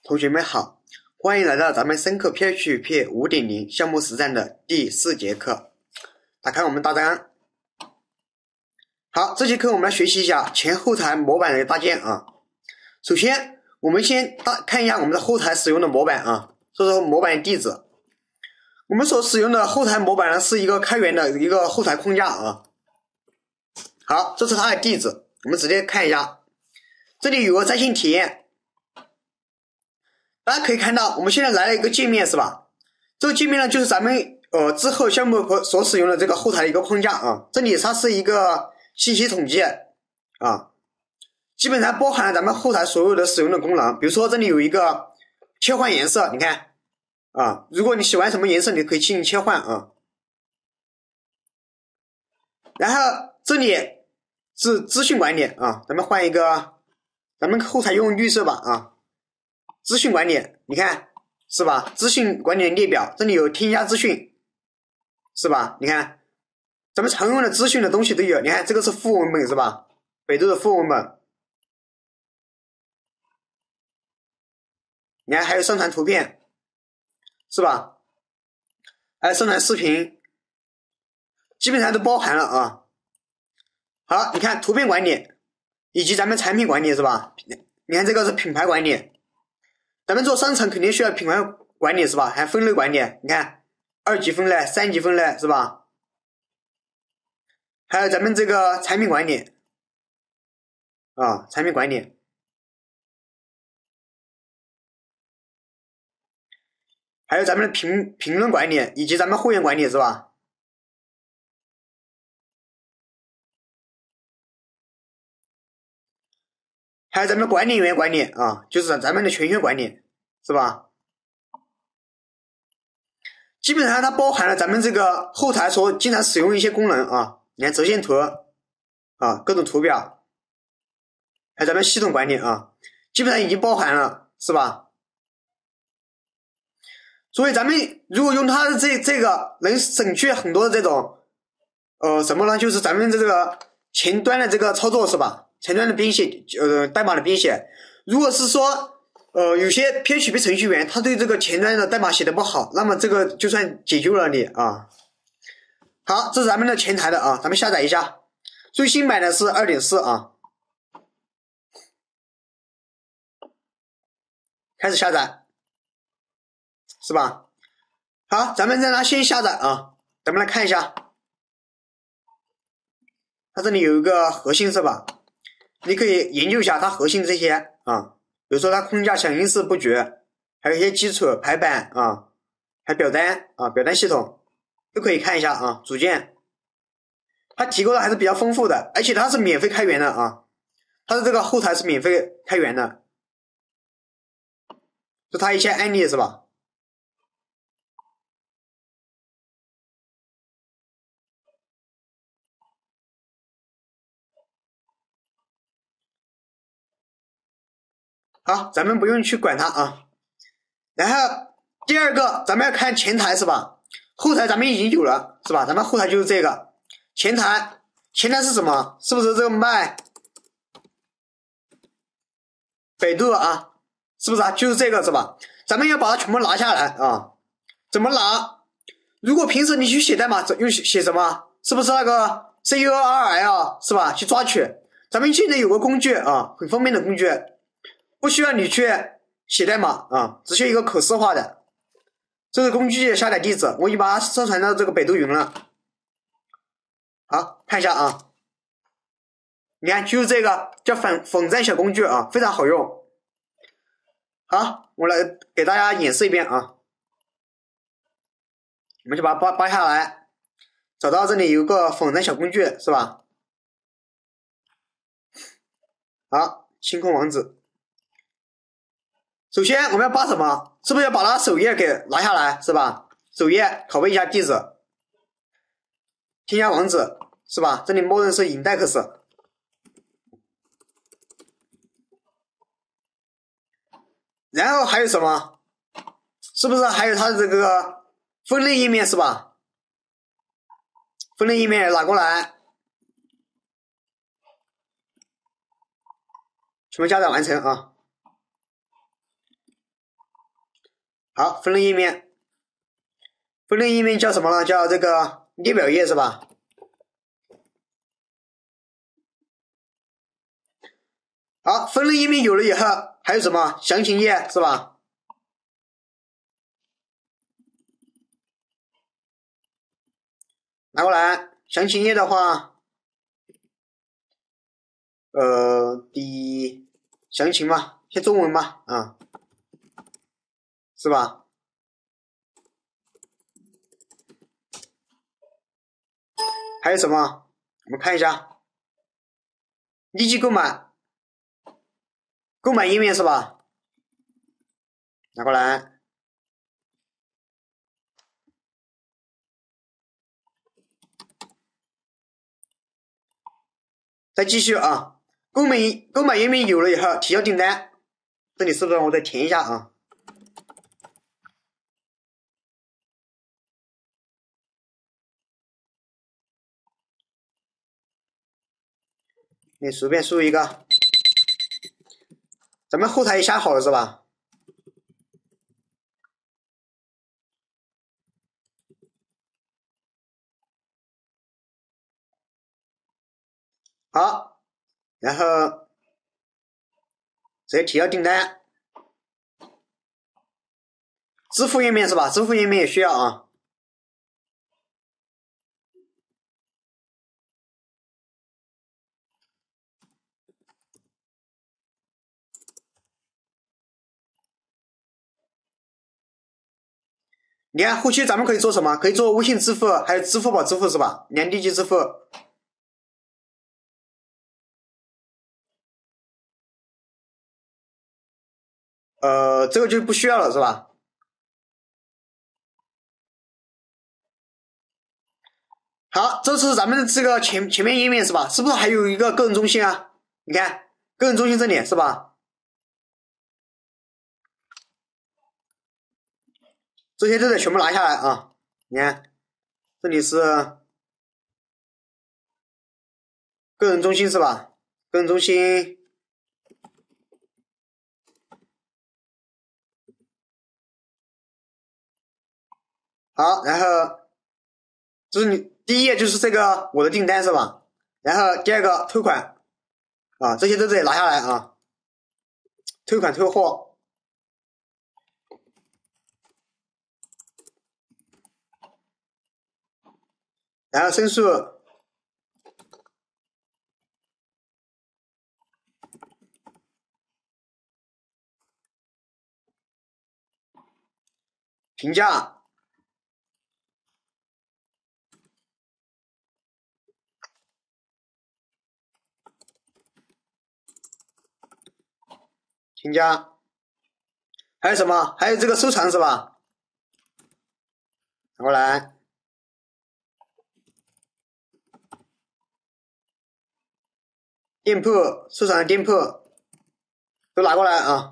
同学们好，欢迎来到咱们深刻 PHP 5.0 项目实战的第4节课。打开我们大纲。好，这节课我们来学习一下前后台模板的搭建啊。首先，我们先看一下我们的后台使用的模板啊，这是模板地址。我们所使用的后台模板呢，是一个开源的一个后台框架啊。好，这是它的地址，我们直接看一下。这里有个在线体验。大家可以看到，我们现在来了一个界面是吧？这个界面呢，就是咱们之后项目所使用的这个后台的一个框架啊。这里它是一个信息统计啊，基本上包含了咱们后台所有的使用的功能。比如说这里有一个切换颜色，你看啊，如果你喜欢什么颜色，你可以进行切换啊。然后这里是资讯管理啊，咱们换一个，咱们后台用绿色吧啊。资讯管理，你看是吧？资讯管理的列表，这里有添加资讯，是吧？你看，咱们常用的资讯的东西都有。你看这个是副文本是吧？百度的副文本。你看还有上传图片，是吧？还有上传视频，基本上都包含了啊。好，你看图片管理，以及咱们产品管理是吧？你看这个是品牌管理。咱们做商城肯定需要品牌管理是吧？还分类管理，你看2级分类、3级分类是吧？还有咱们这个产品管理啊，产品管理，还有咱们的评论管理以及咱们会员管理是吧？还有咱们管理员管理啊，就是咱们的权限管理是吧？基本上它包含了咱们这个后台所经常使用的一些功能啊，你看折线图啊，各种图表，还有咱们系统管理啊，基本上已经包含了是吧？所以咱们如果用它的这个能省去很多的这种什么呢？就是咱们这个前端的这个操作是吧？前端的编写代码的编写。如果是说有些 PHP 程序员他对这个前端的代码写的不好，那么这个就算解救了你啊。好，这是咱们的前台的啊，咱们下载一下。最新版的是 2.4 啊。开始下载是吧？好，咱们让它先下载啊，咱们来看一下。它这里有一个核心是吧？你可以研究一下它核心这些啊，比如说它框架响应式布局，还有一些基础排版啊，还表单啊，表单系统都可以看一下啊。组件它提供的还是比较丰富的，而且它是免费开源的啊，它的这个后台是免费开源的，就它一些案例是吧？好，咱们不用去管它啊。然后第二个，咱们要看前台是吧？后台咱们已经有了是吧？咱们后台就是这个前台，前台是什么？是不是这个卖百度啊？是不是啊？就是这个是吧？咱们要把它全部拿下来啊。怎么拿？如果平时你去写代码用写什么？是不是那个 CURL 是吧？去抓取。咱们现在有个工具啊，很方便的工具，不需要你去写代码啊，只需要一个可视化的。这是工具的下载地址，我已经把它上传到这个百度云了。好，看一下啊，你看就是这个叫仿站小工具啊，非常好用。好，我来给大家演示一遍啊。我们就把它扒下来，找到这里有个仿站小工具是吧？好，清空网址。首先我们要扒什么？是不是要把它首页给拿下来是吧？首页拷贝一下地址，添加网址是吧？这里默认是 index。然后还有什么？是不是还有它的这个分类页面是吧？分类页面拿过来，全部加载完成啊。 好，分类页面，分类页面叫什么呢？叫这个列表页是吧？好，分类页面有了以后，还有什么详情页是吧？拿过来，详情页的话，第一详情嘛，写中文嘛，啊，是吧？还有什么？我们看一下，立即购买，购买页面是吧？拿过来，再继续啊。购买页面有了以后，提交订单，这里是不是我再填一下啊？你随便输一个，咱们后台也下好了是吧？好，然后直接提交订单，支付页面是吧？支付页面也需要啊。你看后期咱们可以做什么？可以做微信支付，还有支付宝支付是吧？连立即支付。这个就不需要了是吧？好，这是咱们这个前面页面是吧？是不是还有一个个人中心啊？你看个人中心这里是吧？这些都得全部拿下来啊！你看，这里是个人中心是吧？个人中心。好，然后这是你第一页就是这个我的订单是吧？然后第二个退款啊，这些都得拿下来啊。退款退货，然后申诉，评价，评价，还有什么？还有这个收藏是吧？拿过来，店铺收藏的店铺都拿过来啊。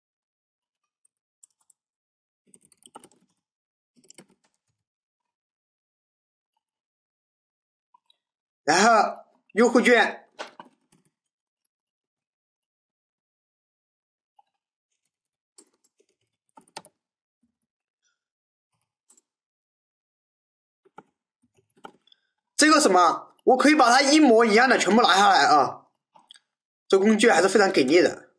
然后优惠券，这个什么，我可以把它一模一样的全部拿下来啊。这工具还是非常给力的。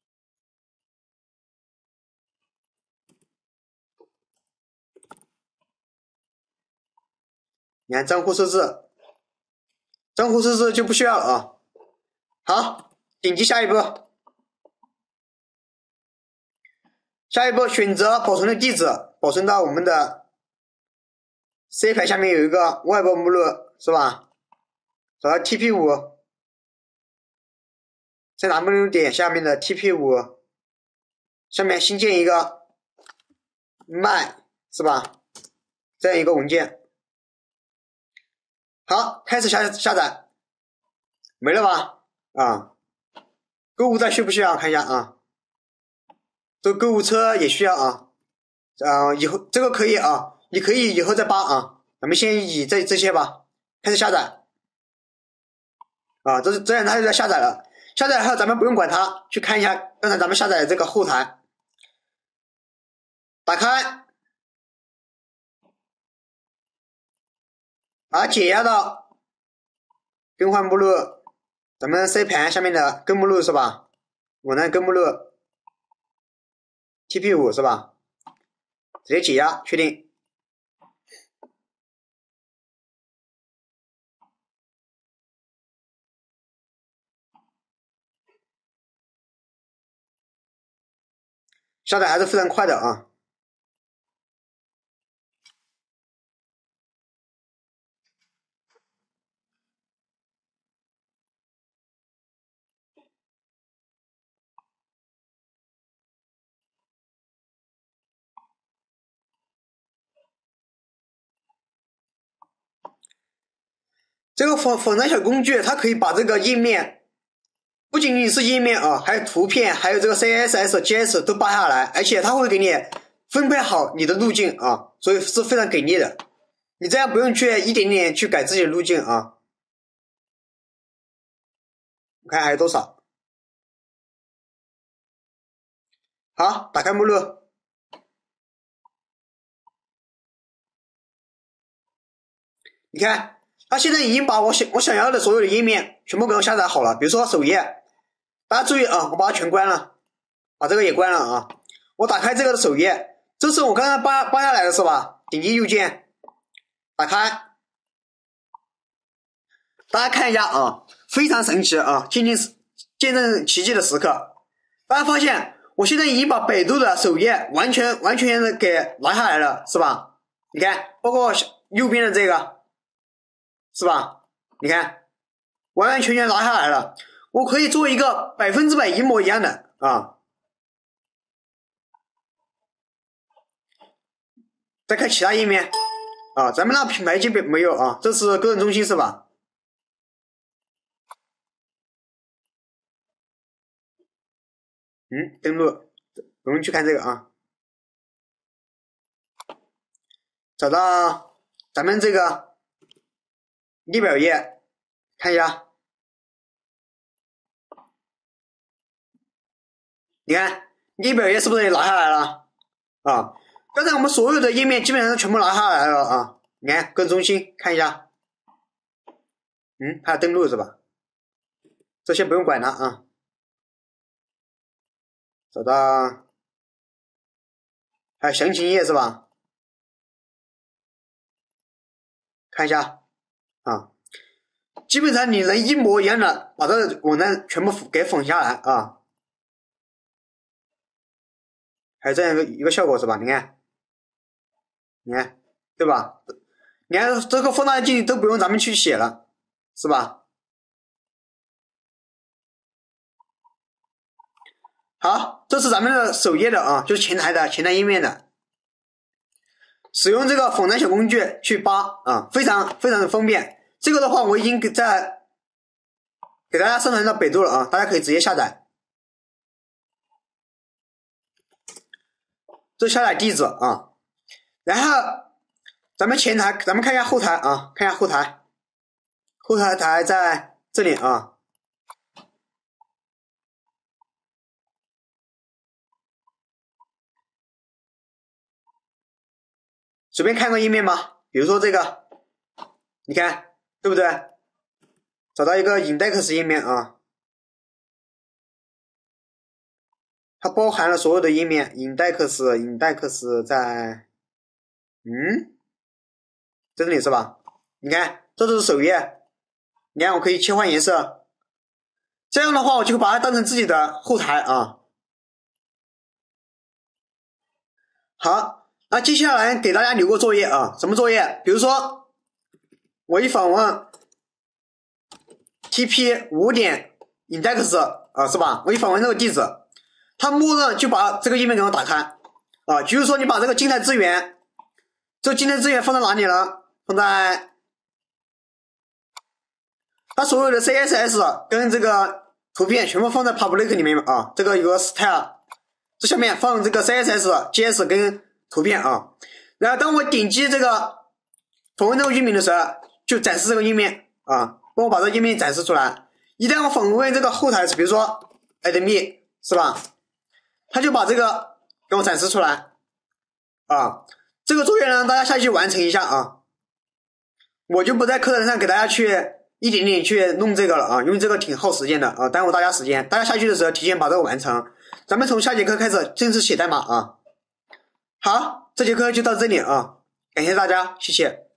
你看账户设置，账户设置就不需要了啊。好，点击下一步，下一步选择保存的地址，保存到我们的 C 盘下面有一个外部目录是吧？找到 TP5，在哪目录点下面的 TP5，下面新建一个 My 是吧？这样一个文件。好，开始下载，没了吧？啊，购物站需不需要看一下啊？这个购物车也需要啊。以后这个可以啊，你可以以后再扒啊。咱们先以这些吧，开始下载。啊，这样它就在下载了。下载后咱们不用管它，去看一下刚才咱们下载的这个后台。 打开，把它解压到更换目录，咱们 C 盘下面的根目录是吧？我呢根目录 TP5 是吧？直接解压确定。下载还是非常快的啊。这个仿真小工具，它可以把这个页面，不仅仅是页面啊，还有图片，还有这个 CSS、JS 都扒下来，而且它会给你分配好你的路径啊，所以是非常给力的。你这样不用去一点点去改自己的路径啊。我看还有多少？好，打开目录。你看，它现在已经把我想要的所有的页面全部给我下载好了。比如说首页，大家注意啊，我把它全关了，把这个也关了啊。我打开这个的首页，这是我刚刚扒下来的是吧？点击右键，打开。大家看一下啊，非常神奇啊，见证奇迹的时刻。大家发现我现在已经把百度的首页完全的给拿下来了，是吧？你看，包括右边的这个，是吧？你看，完全拿下来了。我可以做一个100%一模一样的啊。再看其他页面啊，咱们那品牌级别没有啊，这是个人中心是吧？登录，我们去看这个啊，找到咱们这个列表页，看一下，你看列表页是不是也拿下来了啊？刚才我们所有的页面基本上全部拿下来了啊！你看个人中心看一下，还有登录是吧？这些不用管了啊。找到，还有详情页是吧？看一下啊，基本上你能一模一样的把这个网站全部给仿下来啊，还有这样一个效果是吧？你看，对吧？你看这个放大镜都不用咱们去写了，是吧？好，这是咱们的首页的啊，就是前台页面的。使用这个仿真小工具去扒啊，非常的方便。这个的话，我已经给大家上传到百度了啊，大家可以直接下载。这下载地址啊，然后咱们前台，咱们看一下后台啊，看一下后台，后台在这里啊。随便看个页面吧，比如说这个，你看对不对？找到一个 index 页面啊，它包含了所有的页面 index 在这里是吧？你看这都是首页，你看我可以切换颜色，这样的话我就把它当成自己的后台啊。好，那接下来给大家留个作业啊，什么作业？比如说我一访问 tp5.index 啊，是吧？我一访问这个地址，它默认就把这个页面给我打开啊。比如说你把这个静态资源，这个静态资源放在哪里呢？放在它所有的 CSS 跟这个图片全部放在 public 里面啊。这个有个 style， 这下面放这个 CSS、JS 跟图片啊。然后当我点击这个访问这个域名的时候，就展示这个页面啊，帮我把这个页面展示出来。一旦我访问这个后台，比如说 admin 是吧，它就把这个给我展示出来。 啊。这个作业呢，大家下去完成一下啊。我就不在课堂上给大家去一点点去弄这个了啊，因为这个挺耗时间的啊，耽误大家时间。大家下去的时候提前把这个完成，咱们从下节课开始正式写代码啊。好，这节课就到这里啊，感谢大家，谢谢。